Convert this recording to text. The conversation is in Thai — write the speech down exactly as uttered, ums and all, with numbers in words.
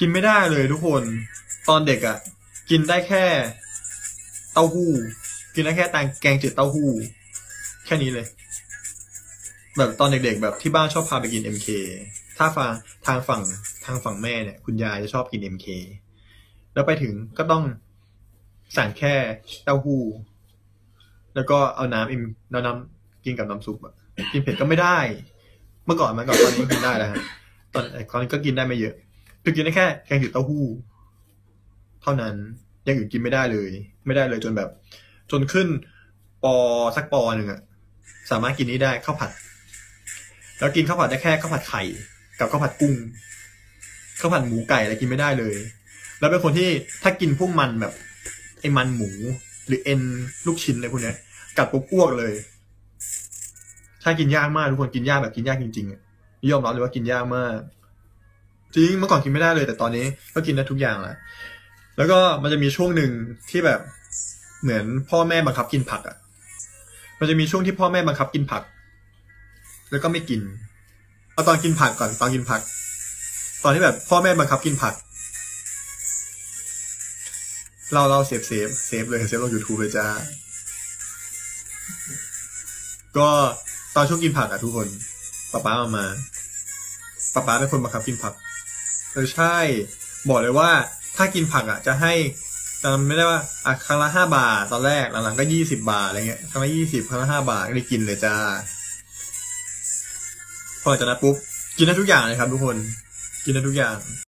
กินไม่ได้เลยทุกคนตอนเด็กอ่ะกินได้แค่เต้าหู้กินได้แค่แกงจืดเต้าหู้แค่นี้เลยแบบตอนเด็กๆแบบที่บ้านชอบพาไปกิน เอ็ม เค ถ้าฟังทางฝั่งทางฝั่งแม่เนี่ยคุณยายจะชอบกิน เอ็ม เค แล้วไปถึงก็ต้องสั่งแค่เต้าหู้แล้วก็เอาน้ำเอ็มแล้วน้ำกินกับน้ำซุปอะกินเผ็ดก็ไม่ได้เมื่อก่อนเมื่อก่อนตอนนี้กินได้แล้วฮะตอนตอนนี้ก็กินได้ไม่เยอะคือกินได้แค่แกงจืดเต้าหู้เท่านั้นอย่างอื่นกินไม่ได้เลยไม่ได้เลยจนแบบจนขึ้นปอสักปอหนึ่งอะสามารถกินนี้ได้ข้าวผัดแล้วกินข้าวผัดได้แค่ข้าวผัดไข่กับข้าวผัดกุ้งข้าวผัดหมูไก่อะไรกินไม่ได้เลยแล้วเป็นคนที่ถ้ากินพวกมันแบบไอ้มันหมูหรือเอ็นลูกชิ้นอะไรพวกนี้กัดปุ๊บอ้วกเลยถ้ากินยากมากทุกคนกินยากแบบกินยากจริงๆอ่ะยอมรับเลยว่ากินยากมากจริงเมื่อก่อนกินไม่ได้เลยแต่ตอนนี้ก็กินได้ทุกอย่างแหละแล้วก็มันจะมีช่วงหนึ่งที่แบบเหมือนพ่อแม่บังคับกินผักอ่ะมันจะมีช่วงที่พ่อแม่บังคับกินผักแล้วก็ไม่กินเอาตอนกินผักก่อนตอนกินผักตอนที่แบบพ่อแม่บังคับกินผักเราเราเซฟเซฟเซฟเลยเซฟลง YouTube เลยจ้าก็ตอนช่วงกินผักอะทุกคนป๊าป๊ามามาป๊าป๊าเป็นคนบังคับกินผักเออใช่บอกเลยว่าถ้ากินผักอะจะให้จำไม่ได้ว่าอ่ะครั้งละห้าบาทตอนแรกหลังๆก็ยี่สิบบาทอะไรเงี้ยครั้งละยี่สิบครั้งละห้าบาทก็เลยกินเลยจ้าพอจากนั้นปุ๊บกินได้ทุกอย่างเลยครับทุกคนกินได้ทุกอย่าง